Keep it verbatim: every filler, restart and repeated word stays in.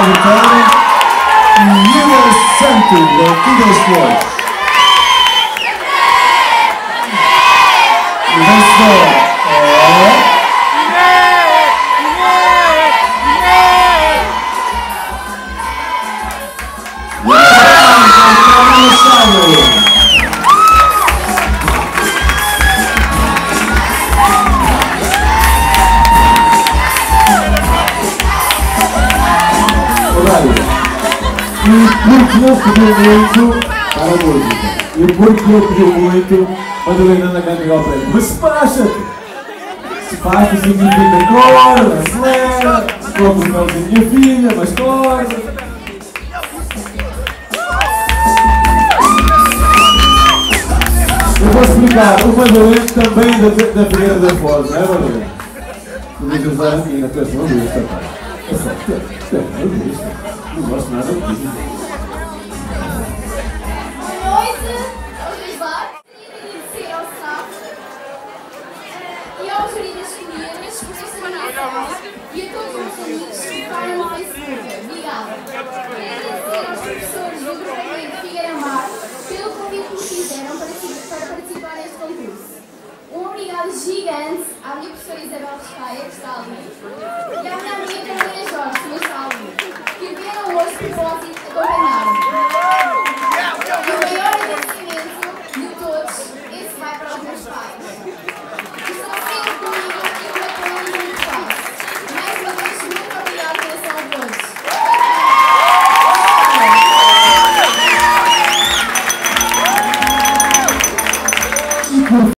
Vitória e Yura Santos, da Fidas Flores. O vencedor é... E porque não pediu muito para a música, e porque não pediu muito, Madalena anda cá igual para ele. Mas despacha-te! Despacha significa corda, acelera, se compra o nome da minha filha, mas corda. Eu vou explicar, o Madalena também da, da Figueira da Foz, não é, Madalena? Tu me ajudar aqui na tua jornalista, pá. É só, tu é jornalista. Não gosto nada disso. Boa noite, vamos lá. Agradecer ao staff e ao júri das famílias por esta animação e a todos os amigos que ficaram no Facebook. Obrigada. Agradecer aos professores do Grupo Figueira Mar pelo convite que me fizeram para, para participar neste concurso. Um obrigado gigante à minha professora Isabel Pescaia, que está ali, e à minha amiga Carolina Jorge, que está ali, que vieram hoje por propósito acompanhar-me. E o maior agradecimento de todos, esse vai para os meus pais, que estão sempre comigo e que me apoiam muito fácil. Mais uma vez, muito obrigada pela atenção a todos.